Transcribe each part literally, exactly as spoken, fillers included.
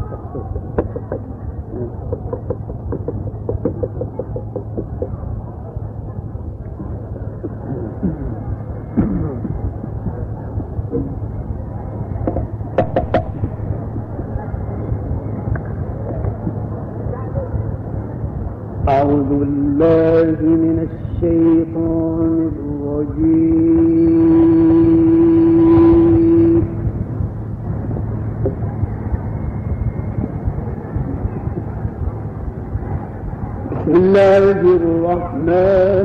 أعوذ بالله من الشيطان الرجيم. بسم الله الرحمن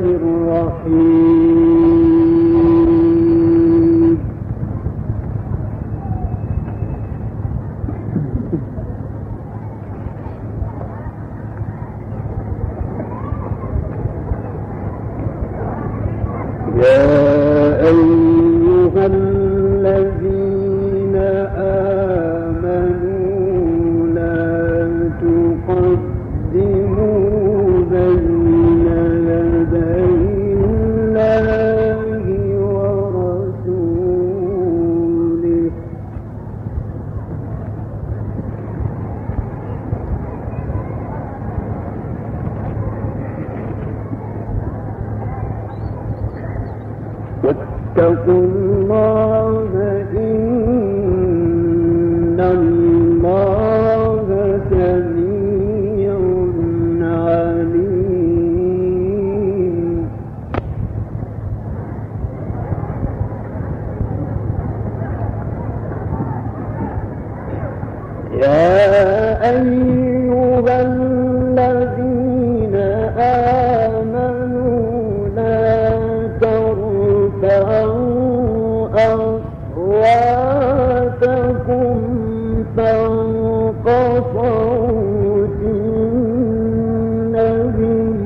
الرحيم. يا أيها الذين آمنوا لا تقدموا بين يدي الله ورسوله واتقوا الله إن الله سميع عليم. يا أيها الذين آمنوا لا ترفعوا أصواتكم فوق صوت النبي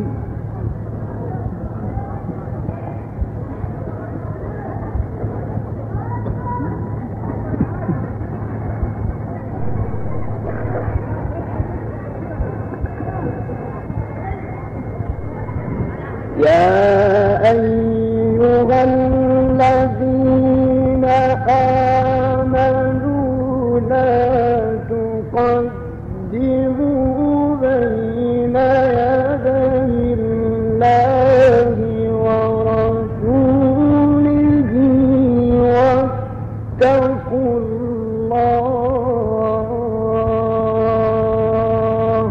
يا أيها الذين آمنوا لا تقدموا بين يدي الله ورسوله واتقوا الله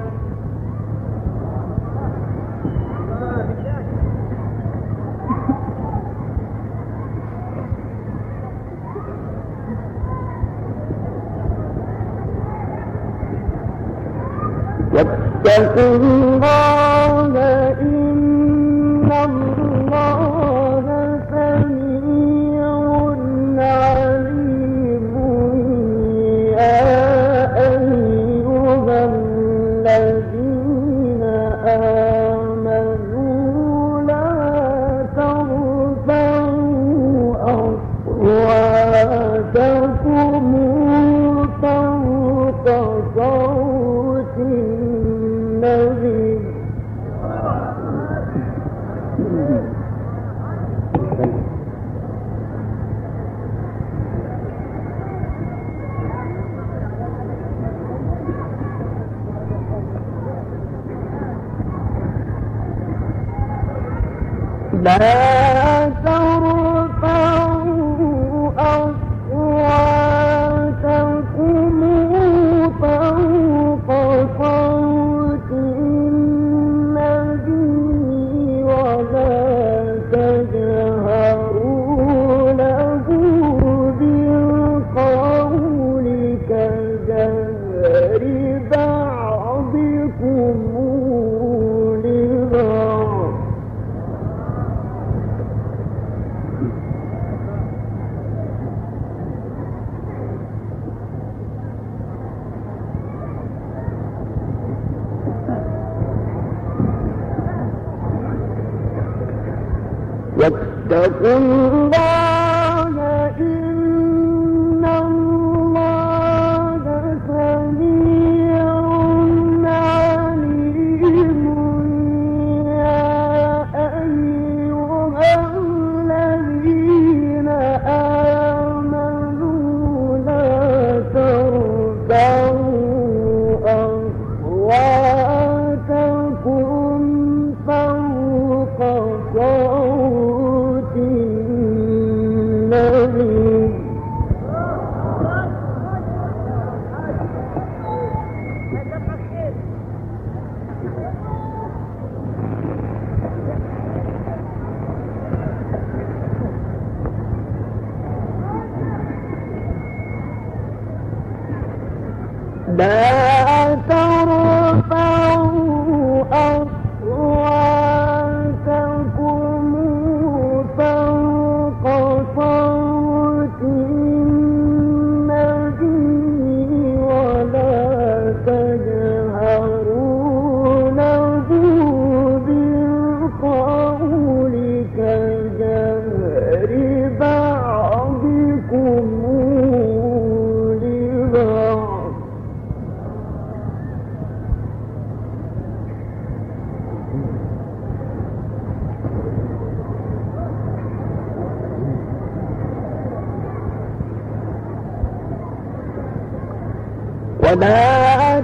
واتقوا الله إن الله سميع عليم. يا أيها الذين آمنوا لا ترفعوا أصواتكم فوق صوت النبي لا ترفعوا أصواتكم فوق صوت النبي ولا تجهروا له بالقول كجهر بعضكم لبعض واتقوا الله إن الله سميع عليم. يا أيها الذين آمنوا لا ترفعوا لا ترفعوا أصواتكم فوق صوت النبي ولا تجهروا له بالقول كجهر بعضكم لبعض. ولا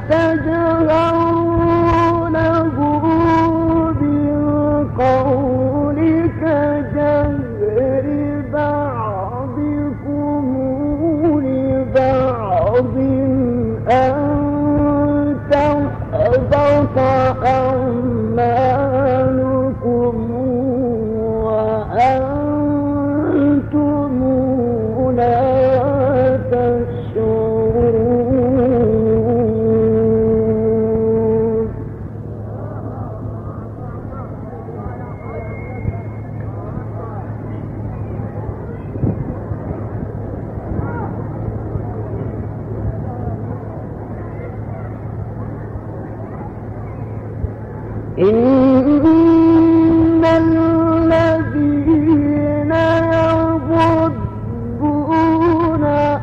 تجهروا له بالقول كجهر بعضكم لبعض أن تحبط أعمالكم وأنتم لا تشعرون. إن الذين يغضون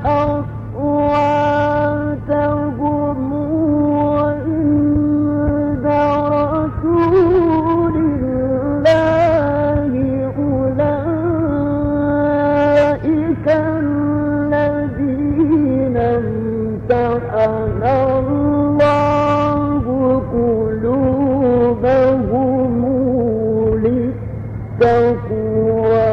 أصواتهم عند رسول الله أولئك الذين امتحن الله قلوبهم للتقوى.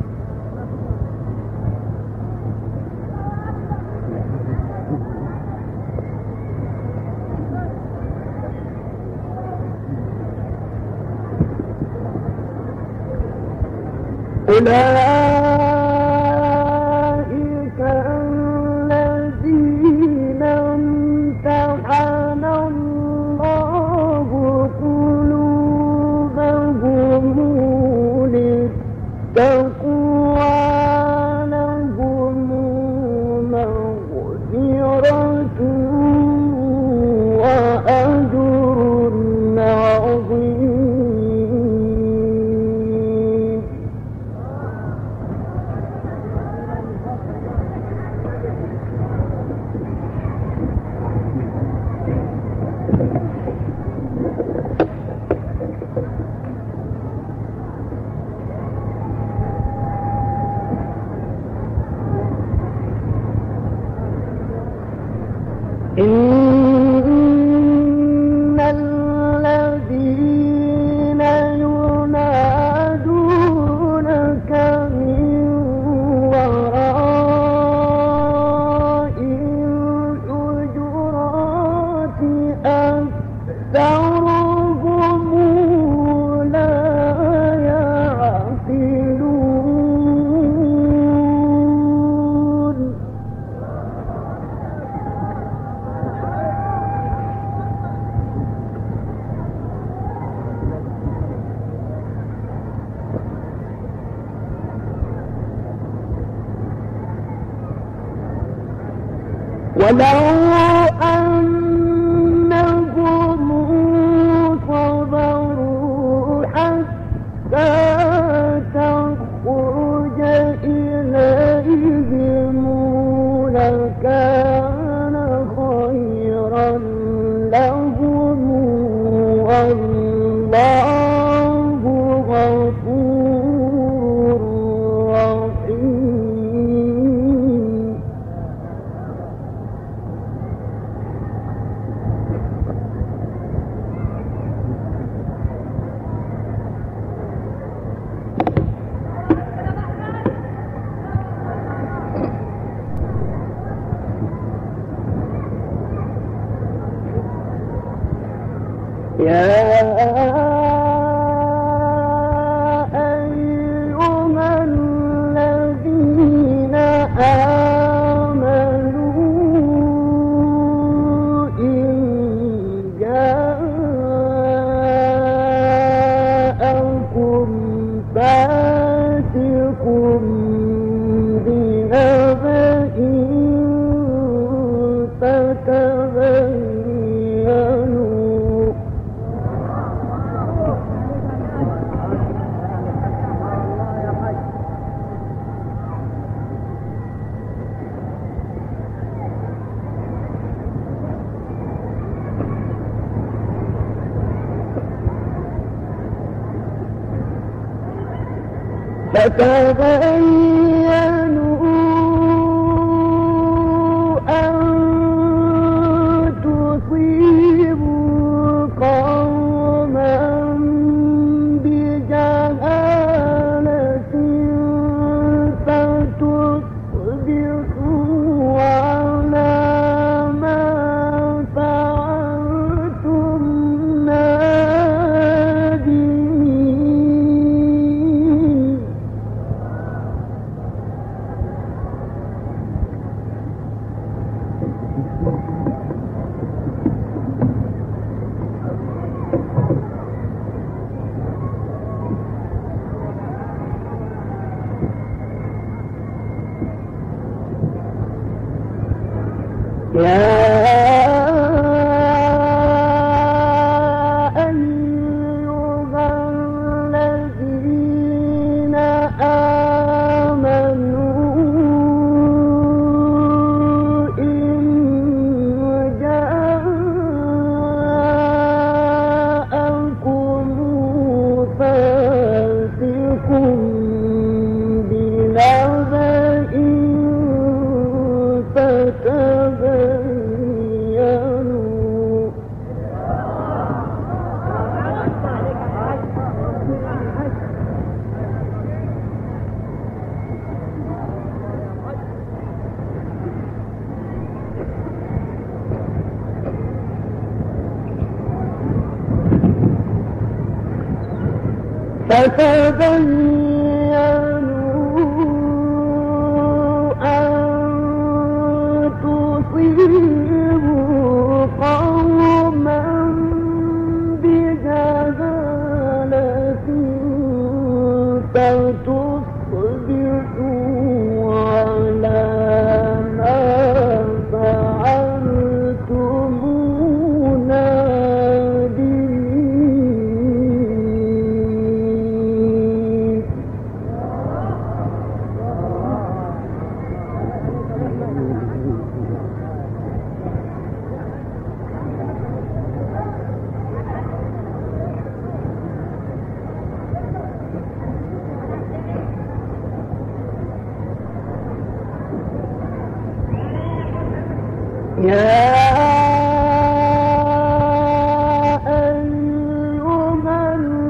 أولئك الذين امتحن الله قلوبهم للتقوى لهم مغفرة وأجر عظيم. إن الذين ينادونك من وراء الحجرات أكثرهم لا يعقلون. ولو أنهم صبروا حتى تخرج إليهم لكان خيرا لهم والله غفور رحيم. يا أيها الذين آمنوا فتبينوا أن تصيبوا قوما بجهالة فتصبحوا على ما فعلتم نادمين. يا أيها الذين آمنوا إن جاءكم فاسق بنبأ فتبينوا فتبينوا أن تصيبوا قوما بجهالة فتصبحوا على ما فعلتم نادمين. يا أيها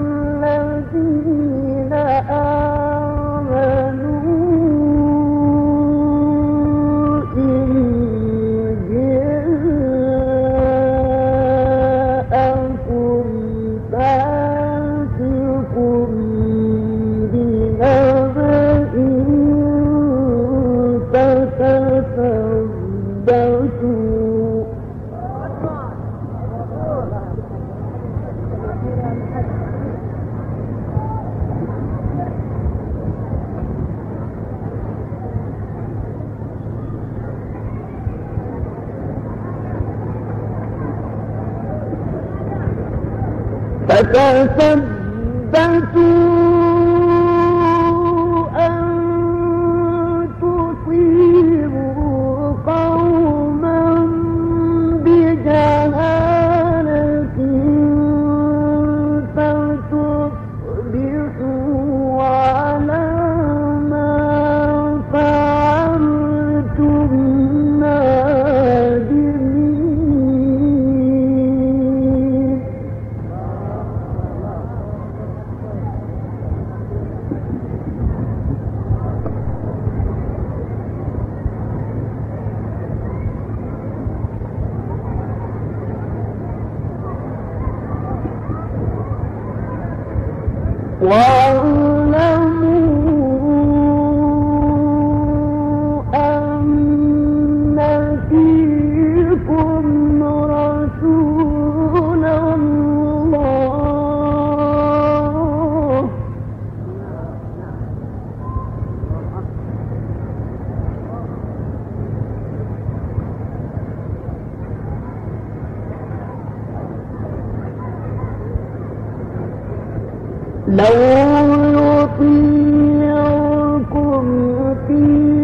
الذين آمنوا إن جاءكم فاسق بنبأ فتثبتوا فتثبتوا أن تصيبوا قوما بجهالة فتصبحوا على ما فعلتم نادمين. واعلموا أن فيكم رسول الله لو يطيعكم في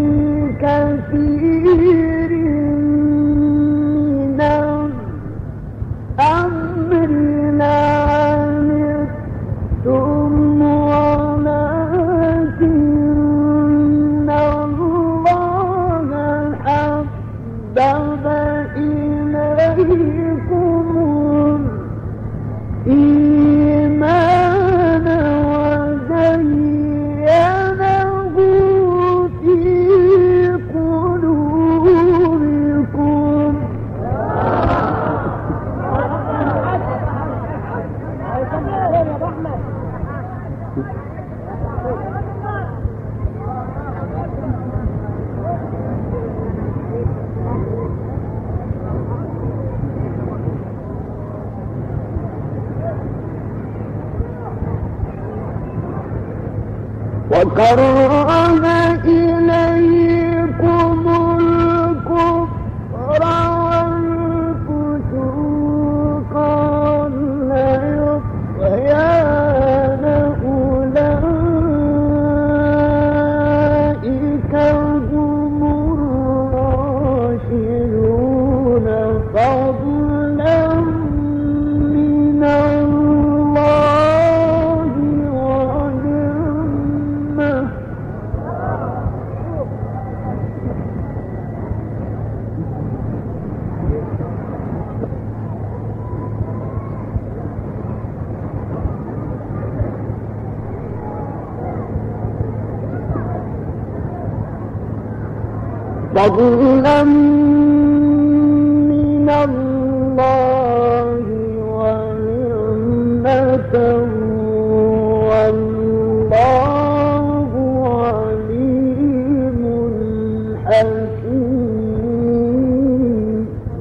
كثير من الأمر لعنتم ولكن وكره إليكم الكفر والفسوق والعصيان أولئك هم الراشدون فضلا من الله ونعمة. فضلا من الله ونعمة والله عليم حكيم.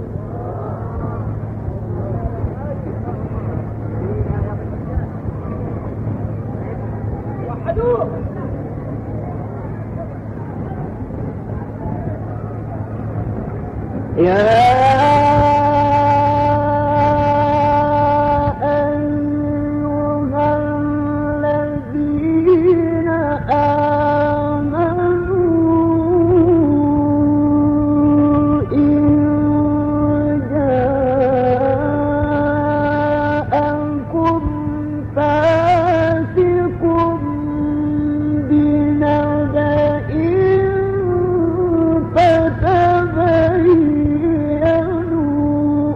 يا أيها الذين آمنوا إن جاءكم فاسق بنبأ فتبينوا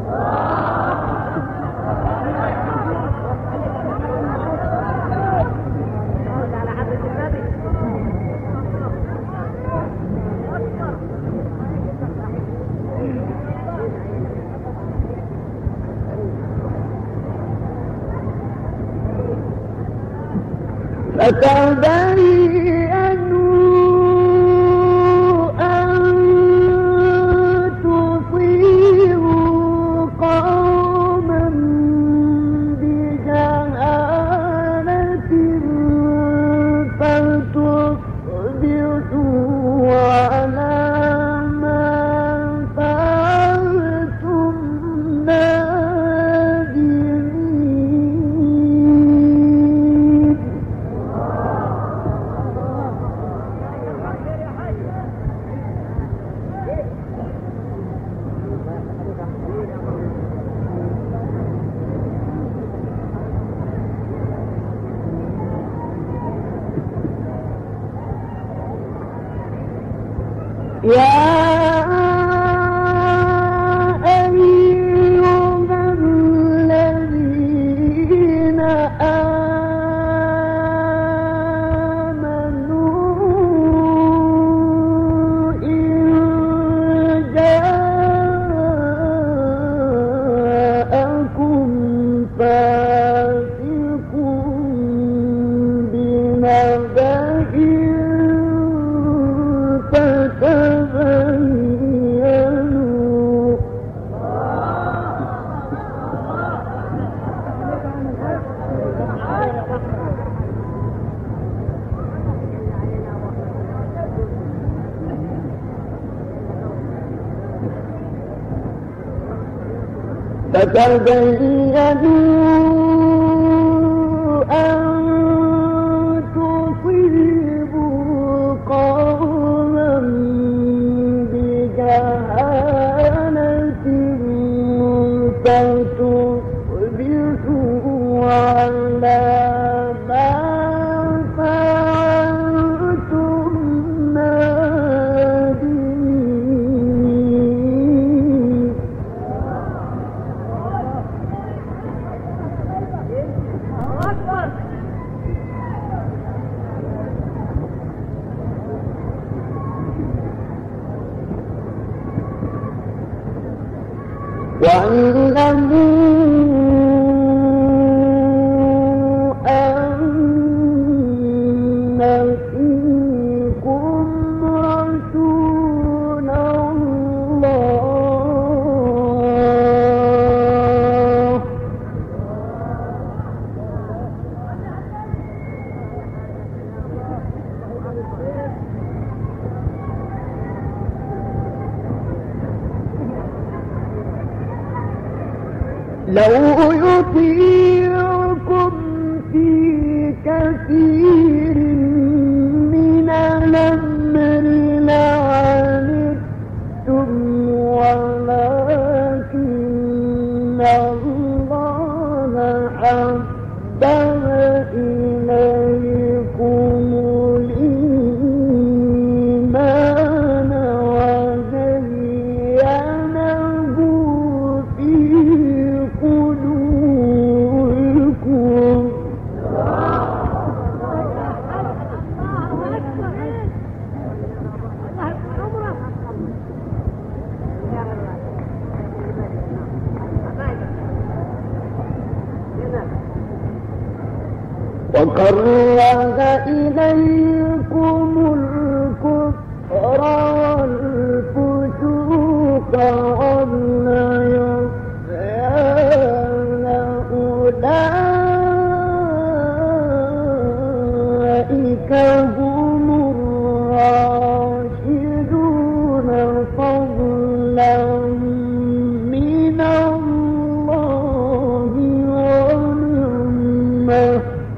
فتبينوا أن تصيبوا قوما بجهالة فتصبحوا على ما فعلتم نادمين. يا أيها الذين آمنوا إن جاءكم فاسق بنبأ فتبينوا فتبينوا أن تصيبوا قوما بجهالة فتصبحوا على ما فعلتم نادمين. واعلموا أن فيكم رسول الله لو يطيعكم في كثير من الأمر لعنتم ولكن الله حبب إليكم الإيمان وزينه في قلوبكم وكره إليكم الكفر والفسوق والعصيان أولئك هم الراشدون فضلا من الله ونعمه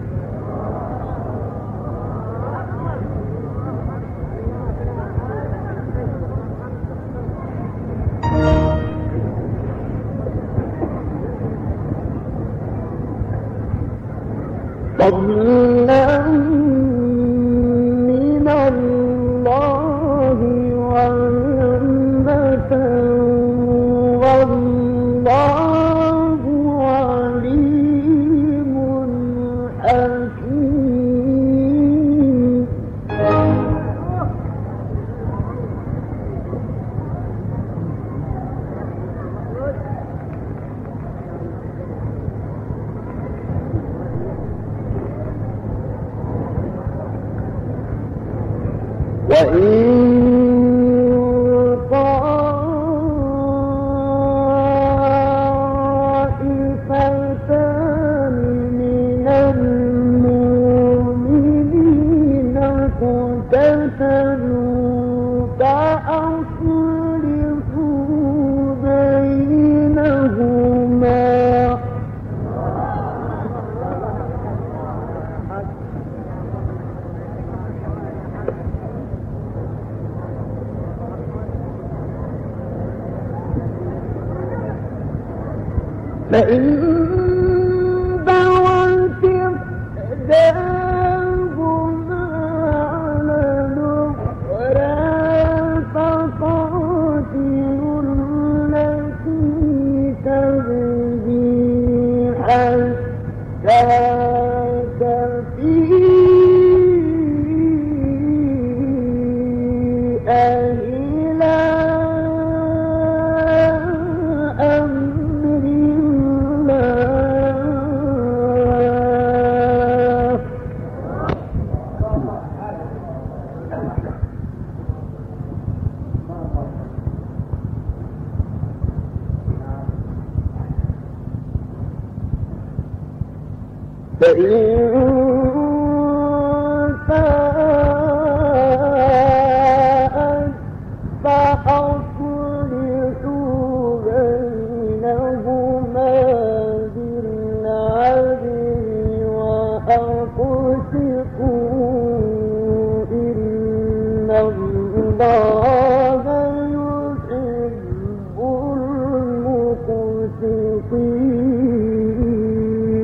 فضلا من الله ونعمة والله عليم حكيم وإن طائفتان من المؤمنين اقتتلوا فأصلحوا بينهما فإن بغت إحداهما على الأخرى فقاتلوا التي تبغي حتى تفيء إلى أمر الله فإن فاءت فأصلحوا بينهما بالعدل وأقسطوا إن الله يحب المقسطين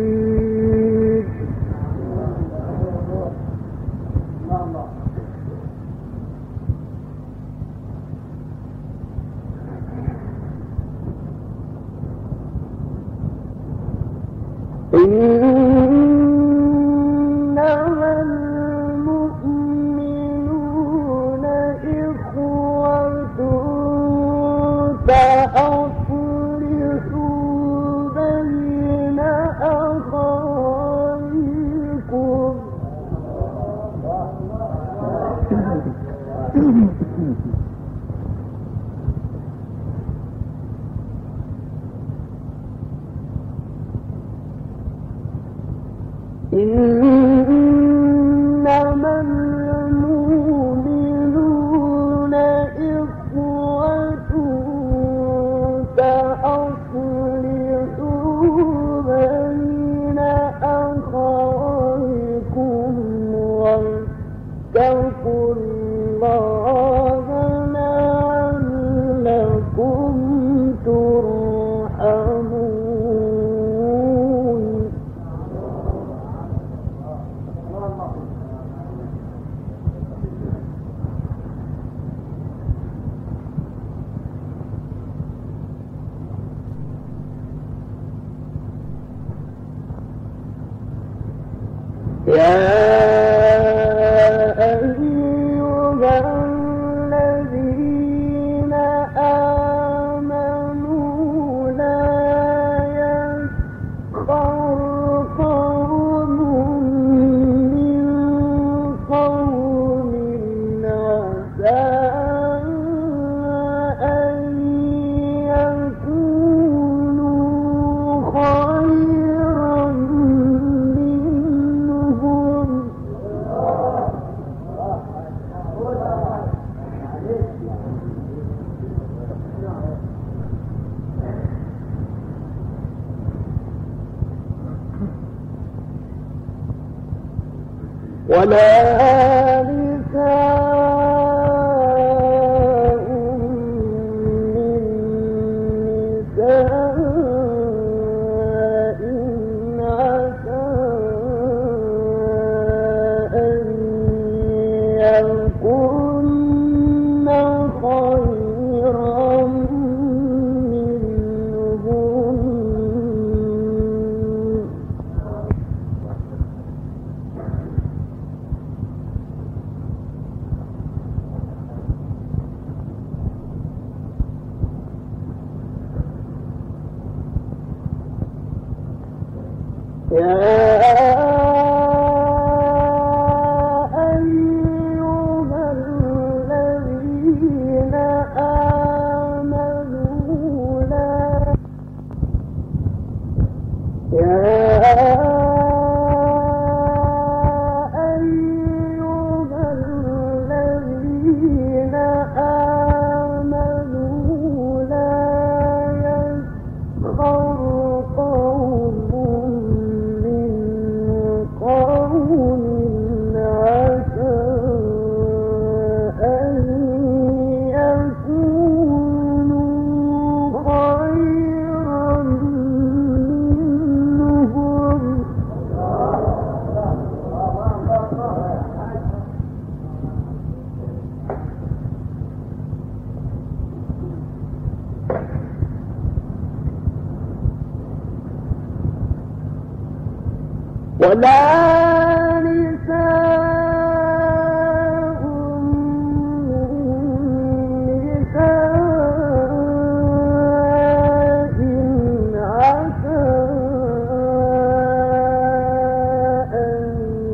إنما المؤمنون إخوة فأصلحوا بين أخويكم إنما المؤمنون إخوة فأصلحوا ولا نساء من نساء عسى أن يكن خيرا منهم. يا أيها الذين آمنوا لا يا أيها الذين آمنوا لا يسخر قوم ولا نساء نساء عسى أن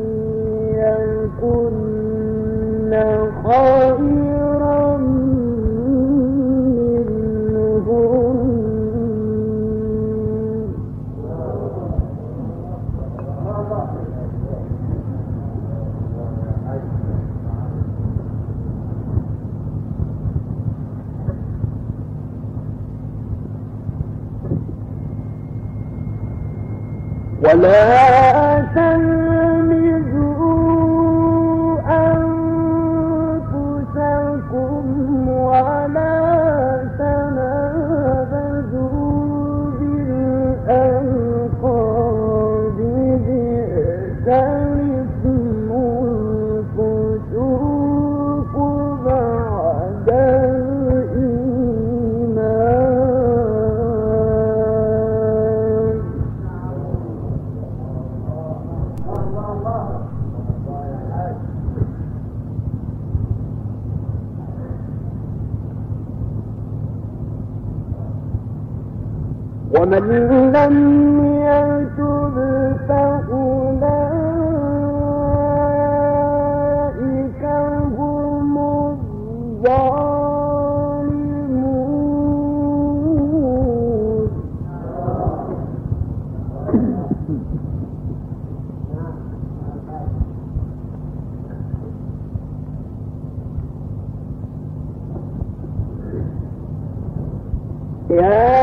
يكن خيرا منهم. ولا تلمزوا أنفسكم ولا تنابزوا بالألقاب بئس الاسم الفسوق بعد ومن لم يتب فأولئك هم الظالمون. يا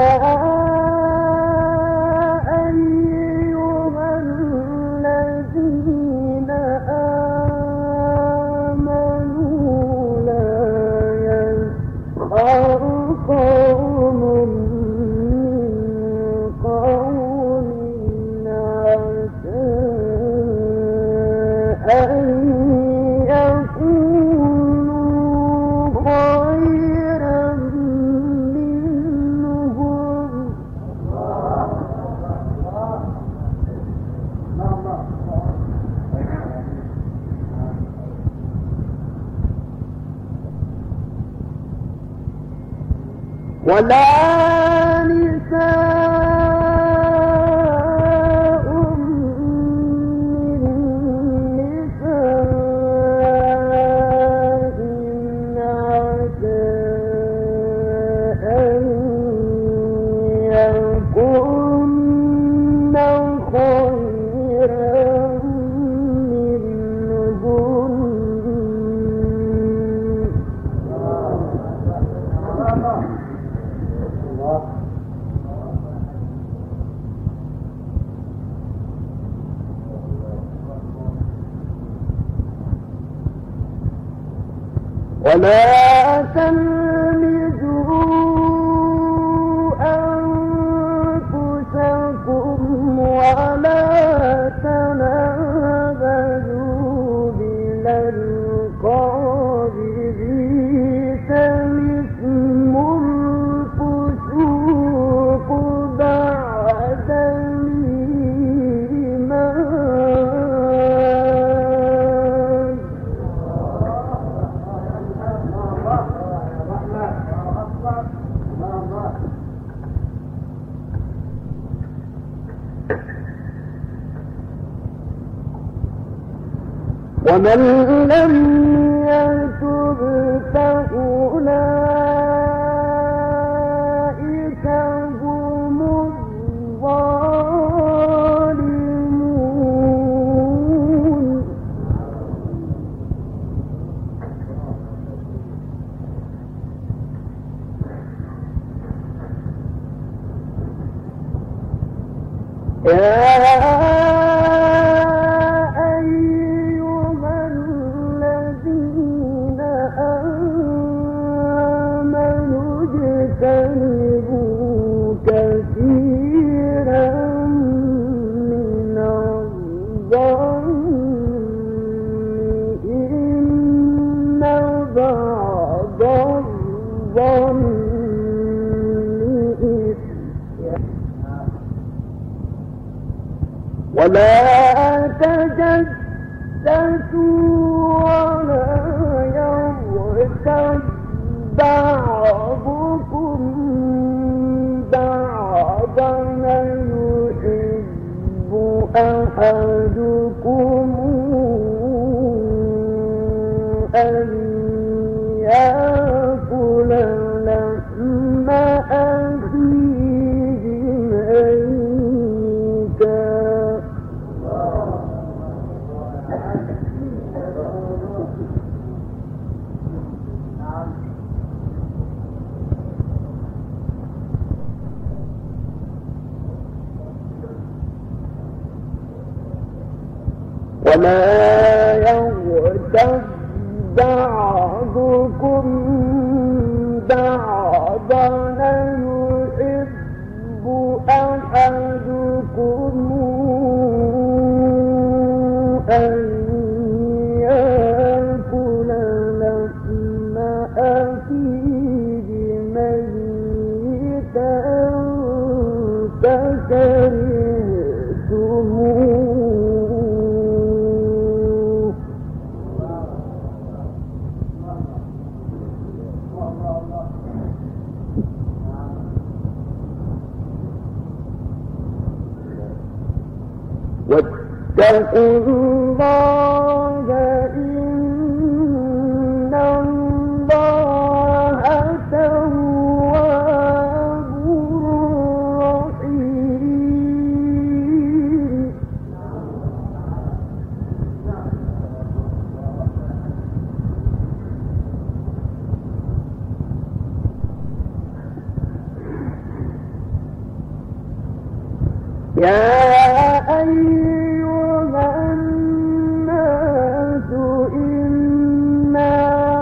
خيرا منهم ولا نساء من نساء عسى أن يكن خيرا ولا تلمزوا أنفسكم ولا تنابزوا بالألقاب بئس الاسم الفسوق بعد ومن لم يتب فأولئك هم الظالمون يا ولا تجسسوا ولا يغتب بعضكم بعضا يحب أحدكم أن يأكل لحم أخيه ميتا ولا يغتب بعضكم بعضا يحب أحدكم أن يأكل لحم أخيه ميتا فكرهتموه واتقوا الله إن الله تواب رحيم يا أيها الناس إنا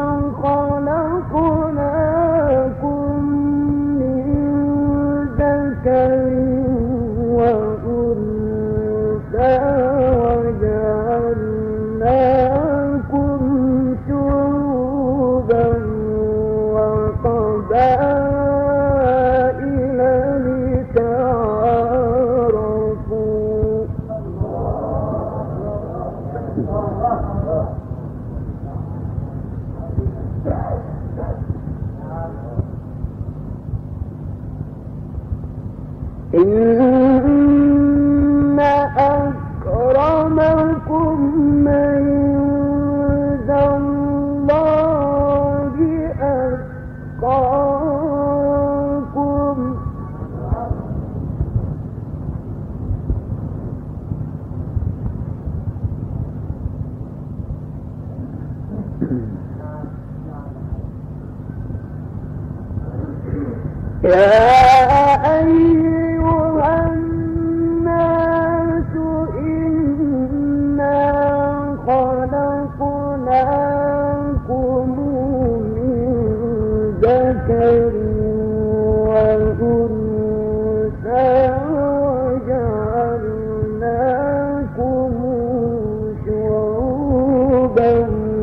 خلقناكم من ذكر وأنثى وجعلناكم شعوبا وقبائل لتعارفوا يا أيها الناس إنا خلقناكم من ذكر وأنثى وجعلناكم شعوبا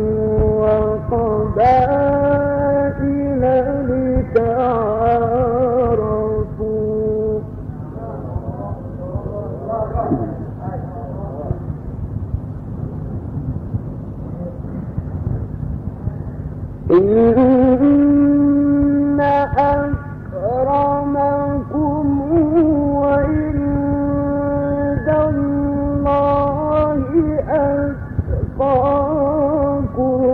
وقبائل لتعارفوا إن أكرمكم عند الله أتقاكم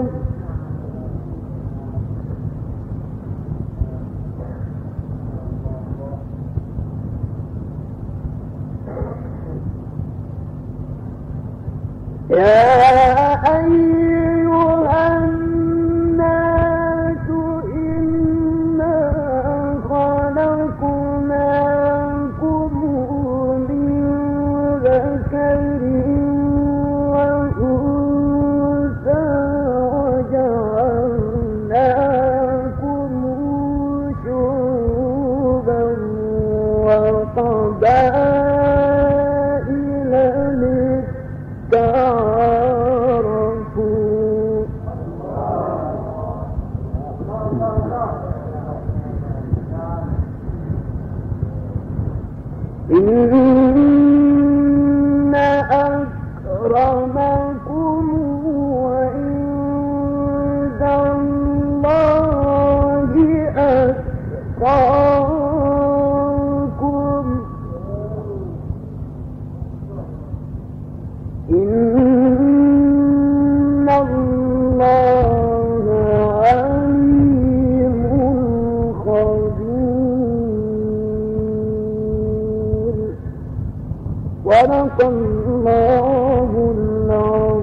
يا أيها الناس إنا خلقناكم من ذكر وأنثى وجعلناكم شعوبا وقبائل لتعارفوا إن أكرمكم عند الله أتقاكم إن الله عليم خبير. صدق الله العظيم.